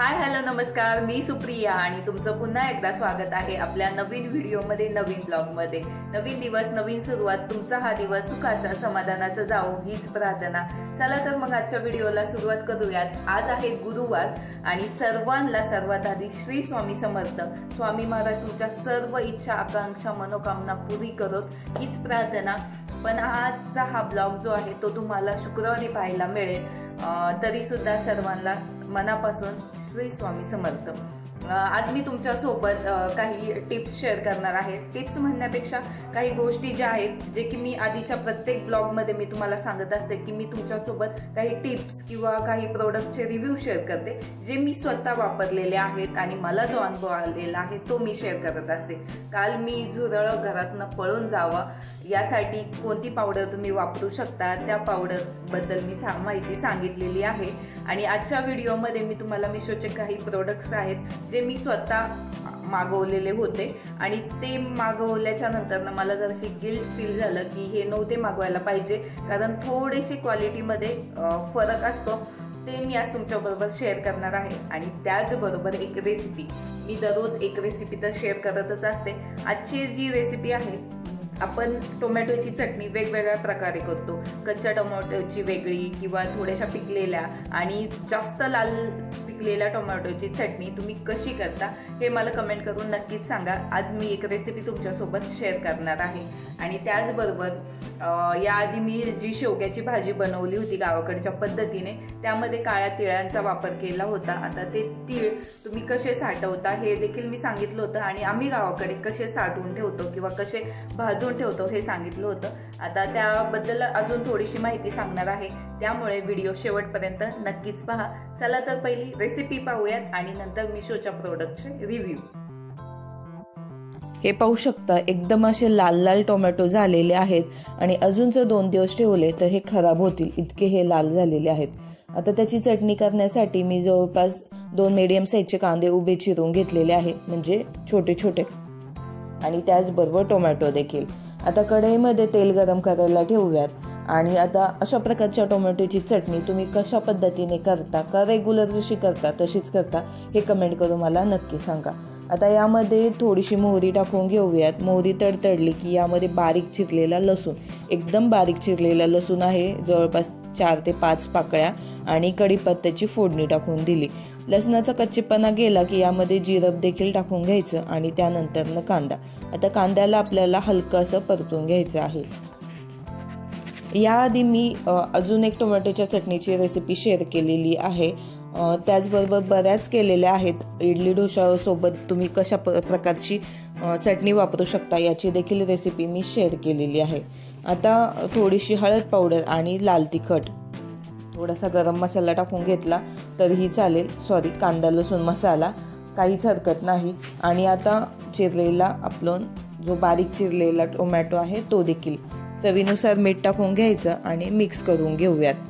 Hi hello नमस्कार, मी सुप्रिया आणि तुमचं पुन्हा एकदा स्वागत आहे आपल्या नवीन व्हिडिओमध्ये, नवीन ब्लॉगमध्ये। नवीन दिवस, नवीन सुरुवात, तुमचा हा दिवस सुखाचा समाधानाचा जावो हीच प्रार्थना। चला तर मग आजच्या व्हिडिओला सुरुवात करूयात। आज आहे गुरुवार आणि सर्वांना सर्वात आधी श्री स्वामी समर्थ, स्वामी महाराज तुमच्या सर्व इच्छा, आकांक्षा, मनोकामना पुरी करोत हीच प्रार्थना। पण आजचा हा ब्लॉग जो आहे तो तुम्हाला शुक्रवारी पाहायला मिळेल, तरी सुद्धा सर्वांना मनापासून श्री स्वामी समर्थ। आज मी तुमच्या सोबत काही टिप्स शेअर करणार आहे। टिप्स म्हणण्यापेक्षा काही गोष्टी ज्या आहेत जे की मी आधीच्या प्रत्येक ब्लॉग मध्ये मी तुम्हाला सांगत असते की मी तुमच्या सोबत काही टिप्स किंवा काही प्रोडक्टचे रिव्ह्यू शेअर करते जे मी स्वतः वापरलेले आहेत आणि मला जो अनुभव आलेला आहे तो मी शेअर करत असते। काल मी झुरळ घरातनं पळून जावा यासाठी कोणती पावडर तुम्ही वापरू शकता त्या पावडर बद्दल मी माहिती सांगितलेली आहे। आणि आजच्या व्हिडिओमध्ये मी तुम्हाला मिशोचे काही प्रोडक्ट्स आहेत जे मी स्वतः मागवलेले होते आणि ते मागवल्याच्या नंतर ना मला जराशी गिल्ट फील झालं की हे नव्हते मागवायला पाहिजे, कारण थोडीशी क्वालिटीमध्ये फरक असतो। ते मी आज तुमच्याबरोबर शेअर करणार आहे आणि त्याचबरोबर एक रेसिपी। मी दररोज एक रेसिपी तर शेअर करतच असते। आजची जी रेसिपी आहे, आपण टोमॅटोची चटणी वेगवेगळ्या प्रकारे करतो। कच्च्या टोमॅटोची वेगळी किंवा थोड्याशा पिकलेल्या आणि जास्त लाल पिकलेल्या टोमॅटोची चटणी तुम्ही कशी करता हे मला कमेंट करून नक्कीच सांगा। आज मी एक रेसिपी तुमच्यासोबत शेअर करणार आहे। आणि त्याचबरोबर याआधी मी जी शेवग्याची भाजी बनवली होती गावाकडच्या पद्धतीने, त्यामध्ये काळ्या तिळांचा वापर केला होता। आता ते तीळ तुम्ही कसे साठवता हे देखील मी सांगितलं होतं आणि आम्ही गावाकडे कसे साठवून ठेवतो किंवा कसे भाजून ठेवतो हे सांगितलं होतं। आता त्याबद्दल अजून थोडीशी माहिती सांगणार आहे, त्यामुळे व्हिडिओ शेवटपर्यंत नक्कीच पहा। चला तर पहिली रेसिपी पाहूयात आणि नंतर मिशोच्या प्रोडक्टचे रिव्ह्यू। हे पाहू शकता, एकदम असे लाल लाल टोमॅटो झालेले आहेत आणि अजून जर 2 दिवस ठेवले तर हे खराब होतील, इतके हे लाल झालेले आहेत। आता त्याची चटणी करण्यासाठी मी जवळपास 2 मीडियम साईजचे कांदे उभे चिरून घेतलेले आहे, म्हणजे छोटे छोटे, आणि त्याचबरोबर टोमॅटो देखील। आता कढईमध्ये तेल गरम करायला ठेवूयात आणि आता अशा प्रकारच्या टोमॅटोची चटणी तुम्ही कशा पद्धतीने करता, का रेग्युलर जशी करता तशीच करता हे कमेंट करून मला नक्की सांगा। आता यामध्ये थोडीशी मोहरी टाकून घेऊयात। मोहरी तडतडली की यामध्ये बारीक चिरलेला लसूण, एकदम बारीक चिरलेला लसूण आहे, जवळपास 4 ते 5 पाकळ्या, आणि कढीपत्त्याची फोडणी टाकून दिली। लसणाचा कच्चेपणा गेला की यामध्ये जिरं देखील टाकून घ्यायचं आणि त्यानंतर कांदा। आता कांद्याला आपल्याला हलकं असं परतून घ्यायचं आहे। याआधी मी अजून एक टोमॅटोच्या चटणीची रेसिपी शेअर केलेली आहे, त्याचबरोबर बऱ्याच केलेल्या आहेत। इडली डोसा सोबत तुम्ही कशा प्रकारची चटणी वापरू शकता याची देखील रेसिपी मी शेअर केलेली आहे। आता थोडीशी हळद पावडर आणि लाल तिखट, थोडासा गरम मसाला टाकून घेतला तरीही चालेल, सॉरी कांदा लसूण मसाला, काहीच हरकत नाही। आणि आता चिरलेला आपलं जो बारीक चिरलेला टोमॅटो आहे तो देखील, चवीनुसार मीठ टाकून घ्यायचं आणि मिक्स करून घेऊयात।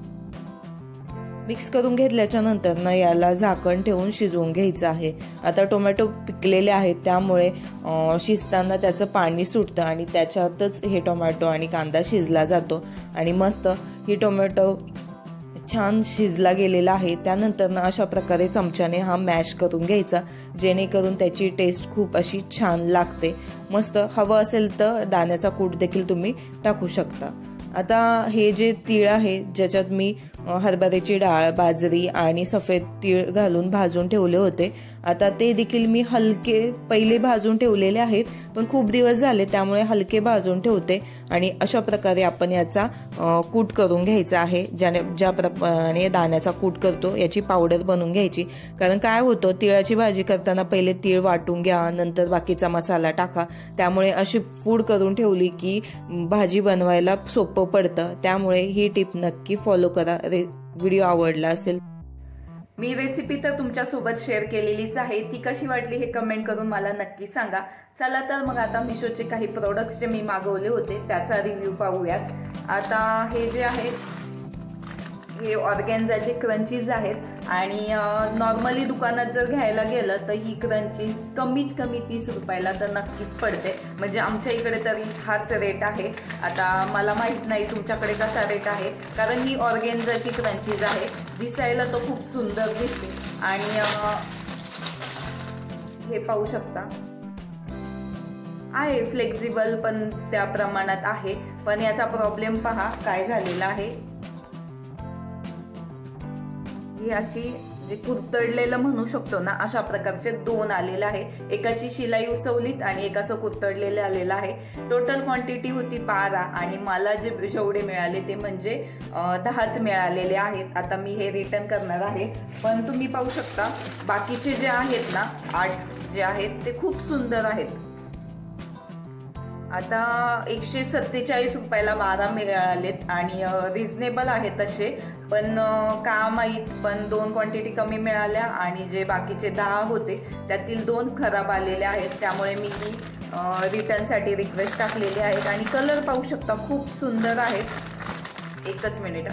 मिक्स करून घेतल्याच्या नंतर ना याला झाकण ठेवून शिजवून घ्यायचं आहे। आता टोमॅटो पिकलेले आहेत त्यामुळे शिजताना त्याचं पाणी सुटतं आणि त्याच्यातच हे टोमॅटो आणि कांदा शिजला जातो आणि मस्त ही टोमॅटो छान शिजला गेलेला आहे। त्यानंतर ना अशा प्रकारे चमच्याने हा मॅश करून घ्यायचा, जेणेकरून त्याची टेस्ट खूप अशी छान लागते। मस्त हवं असेल तर दाण्याचा कूट देखील तुम्ही टाकू शकता। आता हे जे तीळ आहे, ज्याच्यात मी हरभऱ्याची डाळ, बाजरी आणि सफेद तीळ घालून भाजून ठेवले होते, आता ते देखील मी हलके पहिले भाजून ठेवलेले आहेत, पण खूप दिवस झाले त्यामुळे हलके भाजून ठेवते। आणि अशा प्रकारे आपण याचा कूट करून घ्यायचा आहे, ज्याप्रमाणे दाण्याचा कूट करतो याची पावडर बनवून घ्यायची। कारण काय होतं, तिळाची भाजी करताना पहिले तीळ वाटून घ्या, नंतर बाकीचा मसाला टाका, त्यामुळे अशी पूड करून ठेवली की भाजी बनवायला सोपं पडतं। त्यामुळे ही टिप नक्की फॉलो करा। व्हिडिओ आवडला असेल, मी रेसिपी तर तुमच्या सोबत शेअर केलेलीच आहे, ती कशी वाटली हे कमेंट करून मला नक्की सांगा। चला तर मग आता मिशोचे काही प्रोडक्ट्स जे मी मागवले होते त्याचा रिव्ह्यू पाहूयात। आता हे जे आहे, हे ऑर्गॅन्झाचे क्रंचीज आहेत आणि नॉर्मली दुकानात जर घ्यायला गेलं तर ही क्रंचीज कमीत कमी 30 रुपयाला तर नक्कीच पडते. म्हणजे आमच्या इकडे तरी हाच रेट आहे. आता मला माहित नाही तुमच्याकडे कसा रेट आहे, कारण ही ऑर्गॅन्झाची क्रंचीज आहे. दिसायला तो खूप सुंदर दिसते आणि हे पाहू शकता आहे फ्लेक्झिबल पण त्या प्रमाणात आहे. पण याचा प्रॉब्लेम पहा काय झालेला आहे. ही अशी जे कुरतडलेलं म्हणू शकतो ना, अशा प्रकारचे 2 आलेले आहे. एकाची शिलाई उसवलीत आणि एकाचं कुरतडलेले आलेलं आहे. टोटल क्वांटिटी होती 12 आणि मला जेवढे मिळाले ते म्हणजे 10च मिळालेले आहेत. आता मी हे रिटर्न करणार आहे. पण तुम्ही पाहू शकता बाकीचे जे आहेत ना 8 जे आहेत ते खूप सुंदर आहेत. आता 147 रुपयाला 12 मिळालेत आणि रिझनेबल आहेत तसे, पण का माहीत पण 2 क्वांटिटी कमी मिळाल्या आणि जे बाकीचे 10 होते त्यातील 2 खराब आलेले आहेत. त्यामुळे मी ही रिटर्नसाठी रिक्वेस्ट टाकलेली आहे. आणि कलर पाहू शकता खूप सुंदर आहेत. एकच मिनिट.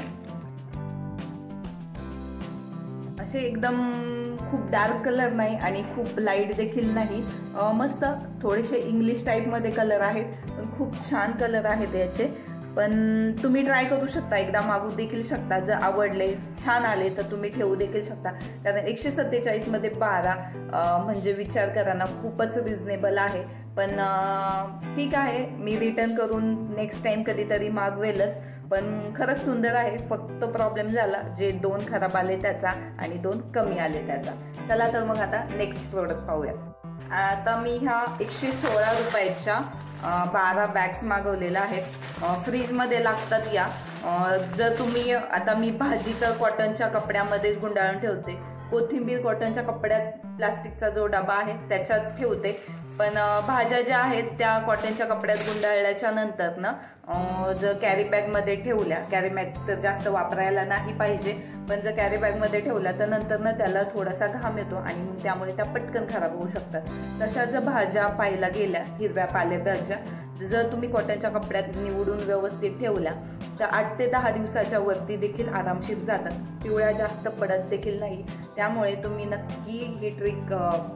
असे एकदम खूप डार्क कलर नाही आणि खूप लाईट देखील नाही, मस्त थोडेसे इंग्लिश टाईपमध्ये कलर आहेत, पण खूप छान कलर आहेत याचे. पण तुम्ही ट्राय करू शकता, एकदा मागू देखील शकता. जर आवडले छान आले तर तुम्ही ठेवू देखील शकता. कारण 147 मध्ये 12 म्हणजे विचार करा ना, खूपच रिझनेबल आहे. पण ठीक आहे, मी रिटर्न करून नेक्स्ट टाइम कधीतरी मागवेलच. पण खरंच सुंदर आहे. फक्त प्रॉब्लेम झाला जे 2 खराब आले त्याचा आणि 2 कमी आले त्याचा. चला तर मग आता नेक्स्ट प्रोडक्ट पाहूया. आता मी ह्या 116 रुपयाच्या 12 बॅग्स मागवलेल्या आहेत. फ्रीजमध्ये लागतात या. जर तुम्ही आता मी भाजी तर कॉटनच्या कपड्यामध्येच गुंडाळून ठेवते. कोथिंबीर कॉटनच्या कपड्यात प्लास्टिकचा जो डबा आहे त्याच्यात ठेवते. पण भाज्या ज्या आहेत त्या कॉटनच्या कपड्यात गुंडाळल्याच्या नंतर ना जर कॅरी बॅगमध्ये ठेवल्या, कॅरी बॅग तर जास्त वापरायला नाही पाहिजे, पण जर कॅरी बॅगमध्ये ठेवल्या तर नंतर ना त्याला थोडासा घाम येतो आणि मग त्यामुळे त्या पटकन खराब होऊ शकतात. तशा जर भाज्या पाहायला गेल्या, हिरव्या पालेभाज्या जर तुम्ही कॉटनच्या कपड्यात निवडून व्यवस्थित ठेवल्या तर 8 ते 10 दिवसाच्या वरती देखील आरामशीर जातात. पिवळ्या जास्त पडत देखील नाही. त्यामुळे तुम्ही नक्की ही ट्रिक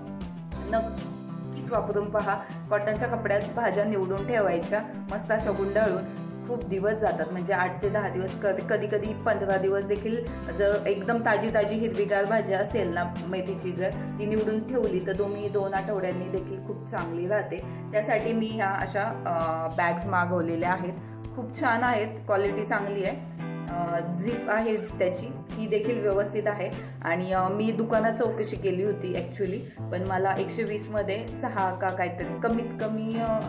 नक्कीच वापरून पहा. कॉटनच्या कपड्यात भाज्या निवडून ठेवायच्या, मस्त अशा गुंडाळून खूप दिवस जातात. म्हणजे 8 ते 10 दिवस, कधी कधी 15 दिवस देखील. जर एकदम ताजी ताजी हिरवीगार भाजी असेल ना, मेथीची जर ती निवडून ठेवली तर तुम्ही 2 आठवड्यांनी देखील खूप चांगली राहते. त्यासाठी मी ह्या अशा बॅग्स मागवलेल्या आहेत. खूप छान आहेत, क्वालिटी चांगली आहे. झिप आहे त्याची, ती देखील व्यवस्थित आहे. आणि मी दुकानात चौकशी केली होती ॲक्च्युली, पण मला 120 मध्ये 6 का काहीतरी कमीत कमी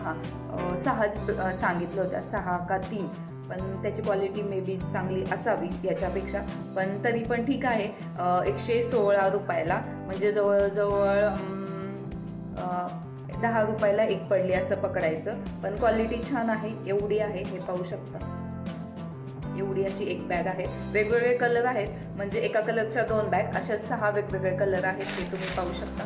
6च सांगितलं होत्या, 6 का 3. पण त्याची क्वालिटी मे बी चांगली असावी याच्यापेक्षा, पण तरी पण ठीक आहे. 116 रुपयाला म्हणजे जवळजवळ 10 रुपयाला एक पडली असं पकडायचं. पण क्वालिटी छान आहे. एवढी आहे, हे पाहू शकता. एवढी अशी एक बॅग आहे. वेगवेगळे कलर आहेत, म्हणजे एका कलरच्या 2 बॅग, अशा 6 वेगवेगळे कलर आहेत, हे तुम्ही पाहू शकता.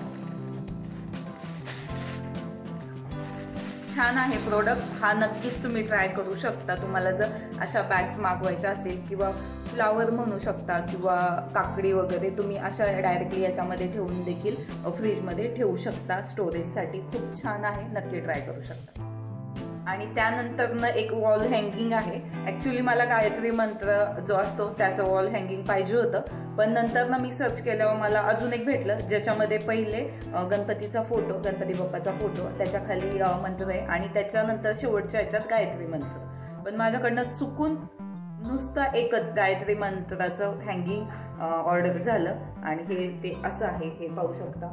छान आहे प्रोडक्ट हा. नक्कीच तुम्ही ट्राय करू शकता. तुम्हाला जर अशा बॅग्स मागवायच्या असतील किंवा फ्लावर म्हणू शकता किंवा काकडी वगैरे, तुम्ही अशा डायरेक्टली याच्यामध्ये ठेवून देखील फ्रीजमध्ये ठेवू शकता स्टोरेजसाठी. खूप छान आहे, नक्की ट्राय करू शकता. आणि त्यानंतर एक वॉल हँगिंग आहे. ॲक्च्युली मला गायत्री मंत्र जो असतो त्याचं वॉल हँगिंग पाहिजे होतं, पण नंतर मी सर्च केल्यावर मला अजून एक भेटलं ज्याच्यामध्ये पहिले गणपतीचा फोटो, गणपती बाप्पाचा फोटो, त्याच्या खाली मंत्र आहे आणि त्याच्यानंतर शेवटच्या ह्याच्यात गायत्री मंत्र. पण माझ्याकडनं चुकून नुसतं एकच गायत्री मंत्राचं हँगिंग ऑर्डर झालं आणि हे ते असं आहे, हे पाहू शकता.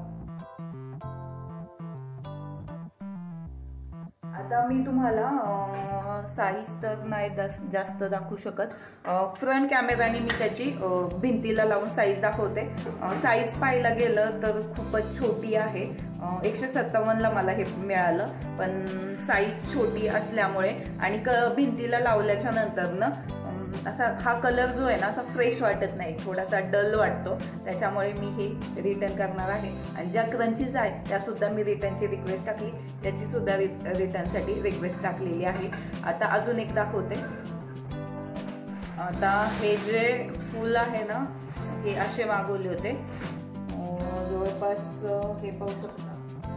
आता मी तुम्हाला साईज तर नाही जास्त दाखवू शकत. फ्रंट कॅमेराने मी त्याची भिंतीला लावून साईज दाखवते. साईज पाहायला गेलं तर खूपच छोटी आहे. 157ला मला हे मिळालं, पण साईज छोटी असल्यामुळे आणि भिंतीला लावल्याच्या नंतर असा हा कलर जो आहे ना असा फ्रेश वाटत नाही, थोडासा डल वाटतो. त्याच्यामुळे मी हे रिटर्न करणार आहे. आणि ज्या क्रंचीज आहेत त्यासुद्धा मी रिटर्नची रिक्वेस्ट टाकली, त्याची सुद्धा रिटर्नसाठी रिक्वेस्ट टाकलेली आहे. आता अजून एक दाखवते. आता हे जे फूल आहे ना, हे असे मागवले होते, जवळपास हे पाहू शकता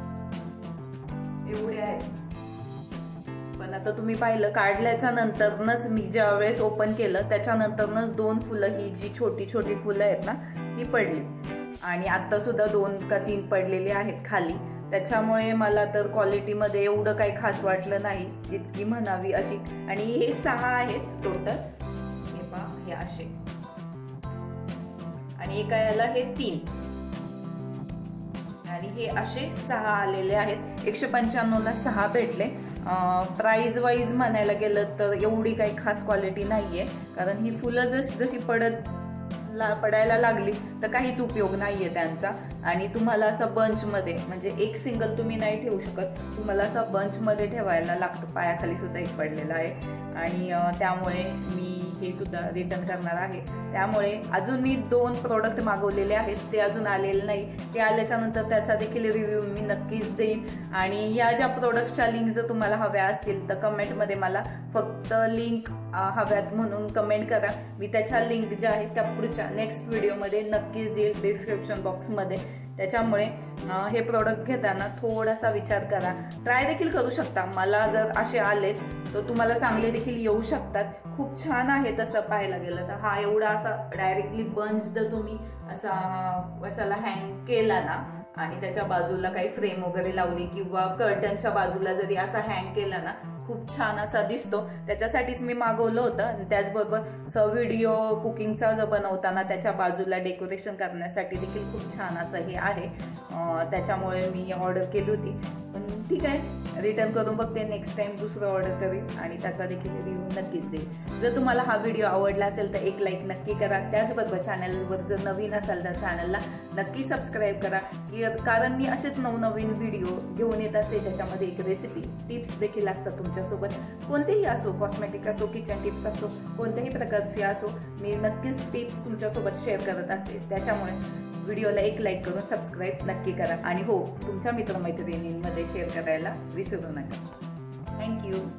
एवढे आहेत. पण आता तुम्ही पाहिलं, काढल्याच्या नंतरच मी ज्या वेळेस ओपन केलं त्याच्यानंतरच 2 फुलं, ही जी छोटी छोटी फुलं आहेत ना ती पडली, आणि आता सुद्धा 2 का 3 पडलेले आहेत खाली. त्याच्यामुळे मला तर क्वालिटीमध्ये एवढं काही खास वाटलं नाही जितकी म्हणावी अशी. आणि हे 6 आहेत टोटल, हे पहा हे असे, आणि एका याला हे 3, आणि हे असे 6 आलेले आहेत. 195 ला 6 भेटले. प्राइस वाईज म्हणायला गेलं तर एवढी काही खास क्वालिटी नाहीये, कारण ही फुलं जशी पडायला लागली तर काहीच उपयोग नाहीये त्यांचा. आणि तुम्हाला असं बंचमध्ये, म्हणजे एक सिंगल तुम्ही नाही ठेवू शकत, तुम्हाला असं बंचमध्ये ठेवायला लागतं. पायाखाली सुद्धा एक पडलेला आहे, आणि त्यामुळे मी हे सुद्धा रिटर्न करणार आहे. त्यामुळे अजून मी 2 प्रोडक्ट मागवलेले आहेत, ते अजून आलेले नाही. ते आल्याच्या नंतर त्याचा देखील रिव्ह्यू मी नक्कीच देईन. आणि या ज्या प्रोडक्टच्या लिंक जर तुम्हाला हव्या असतील तर कमेंटमध्ये मला फक्त लिंक हव्यात म्हणून कमेंट करा. मी त्याच्या लिंक ज्या आहेत त्या पुढच्या नेक्स्ट व्हिडिओमध्ये नक्कीच देईल डिस्क्रिप्शन बॉक्समध्ये. त्याच्यामुळे हे प्रोडक्ट घेताना थोडासा विचार करा, ट्राय देखील करू शकता. मला जर असे आलेत तर तुम्हाला चांगले देखील येऊ शकतात. खूप छान आहे तसं पाहायला गेलं तर. हा एवढा असा डायरेक्टली बंच जर तुम्ही असा कशाला हँग केला ना, आणि त्याच्या बाजूला काही फ्रेम वगैरे लावली किंवा कर्टनच्या बाजूला जरी असा हँग केला ना, खूप छान असा दिसतो. त्याच्यासाठीच मी मागवलं होतं. आणि त्याचबरोबर असं व्हिडिओ कुकिंगचा जो बनवताना त्याच्या बाजूला डेकोरेशन करण्यासाठी देखील खूप छान असं हे आहे. त्याच्यामुळे मी ऑर्डर केली होती. पण ठीक आहे, रिटर्न करून बघते. नेक्स्ट टाइम दुसरं ऑर्डर करेन आणि त्याचा देखील रिव्ह्यू नक्कीच देईल. जर तुम्हाला हा व्हिडिओ आवडला असेल तर एक लाईक नक्की करा. त्याचबरोबर चॅनलवर जर नवीन असाल तर चॅनलला नक्की सबस्क्राईब करा, कारण मी असेच नवनवीन व्हिडिओ घेऊन येत असते ज्याच्यामध्ये एक रेसिपी टिप्स देखील असतात तुमच्यासोबत. कोणतेही असो, कॉस्मेटिक असो, किचन टिप्स असो, कोणत्याही प्रकारचे असो, मी नक्कीच टिप्स तुमच्यासोबत शेअर करत असते. त्याच्यामुळे व्हिडिओला एक लाईक करून सबस्क्राईब नक्की करा. आणि हो, तुमच्या मित्रमैत्रिणींमध्ये शेअर करायला विसरू नका. थँक्यू.